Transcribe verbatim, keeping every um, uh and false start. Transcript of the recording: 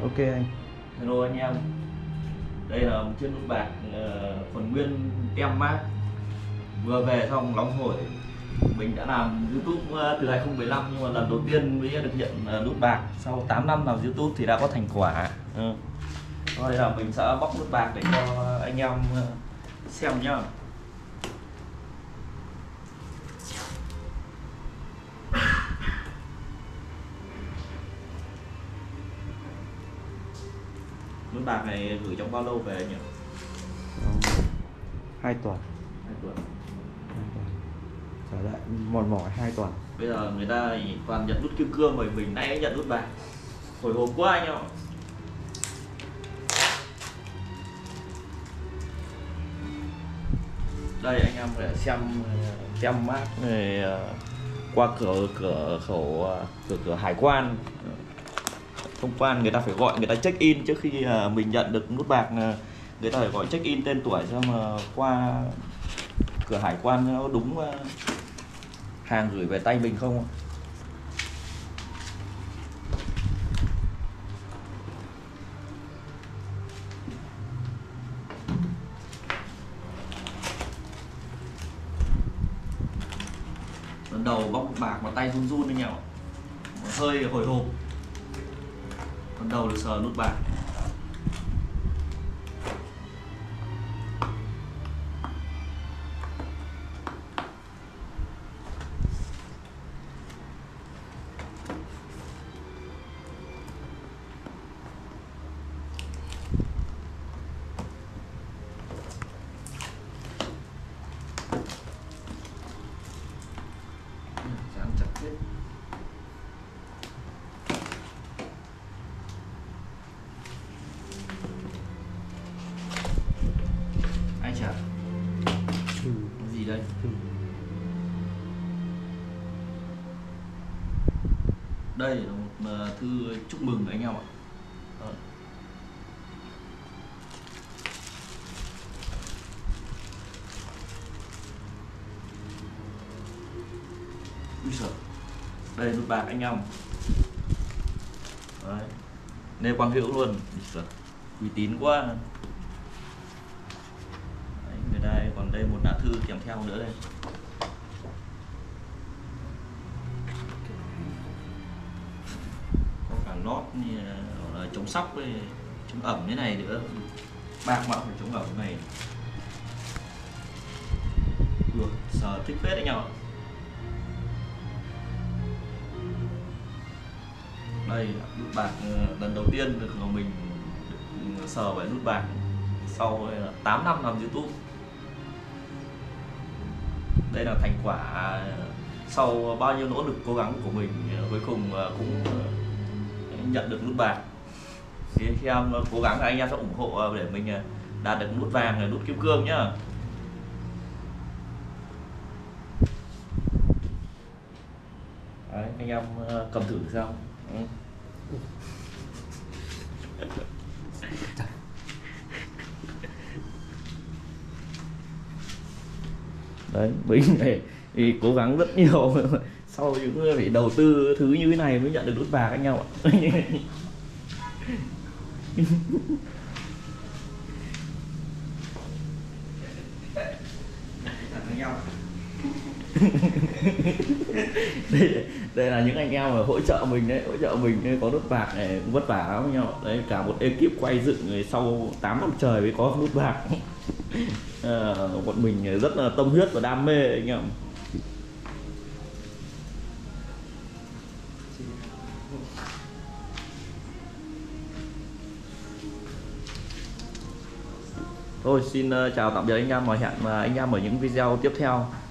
Ok anh. Hello anh em, đây là một chiếc nút bạc uh, phần nguyên tem mát vừa về xong nóng hổi. Mình đã làm YouTube uh, từ hai không một năm nhưng mà lần đầu tiên mới được nhận uh, nút bạc sau tám năm làm YouTube thì đã có thành quả. Ừ. Thôi là mình sẽ bóc nút bạc để cho anh em uh, xem nhá. Nút bạc này gửi trong bao lâu về nhỉ? Hai tuần. Hai tuần. Hai tuần. Trở lại mòn mỏi hai tuần. Bây giờ người ta toàn nhận nút kim cương rồi mình nãy nhận nút bạc. Hồi hộp quá anh ạ. Đây anh em để xem tem mát này qua cửa cửa khẩu cửa cửa hải quan. Thông quan người ta phải gọi, người ta check in trước khi mình nhận được nút bạc, người ta phải gọi check in tên tuổi cho mà qua cửa hải quan nó đúng hàng gửi về tay mình không. Lần đầu bóc bạc mà tay run run anh nhỉ, hơi hồi hộp lần đầu được sờ nút bạc. Dán chặt hết. Ai chả Thư. cái gì đây? Thư. Đây là một thư chúc mừng anh em ạ. Đó. Úi giời. Đây nút bạc anh em. Đấy. Lê Quang Hữu luôn. Uy tín quá. Đấy, người đây còn đây một lá thư kèm theo nữa đây. Có cả nót như là, là chống sóc với chống ẩm thế này nữa. Bạc mà phải chống ẩm này. Được, sờ thích phết anh em ạ. Đây nút bạc lần đầu tiên được của mình được sờ về nút bạc sau tám năm làm YouTube. Đây là thành quả sau bao nhiêu nỗ lực cố gắng của mình, cuối cùng cũng nhận được nút bạc. Thì khi em cố gắng anh em sẽ ủng hộ để mình đạt được nút vàng, nút kim cương nhá. Đấy, anh em cầm thử sao. Ừ. Đấy, mình phải thì cố gắng rất nhiều sau những phải đầu tư thứ như thế này mới nhận được nút bạc anh em ạ. đây, đây là những anh em mà hỗ trợ mình đấy, hỗ trợ mình có nút bạc này vất vả lắm nhau. Đấy, cả một ekip quay dựng sau tám năm trời mới có nút bạc. À, bọn mình rất là tâm huyết và đam mê anh em. Thôi xin chào tạm biệt anh em và hẹn anh em ở những video tiếp theo.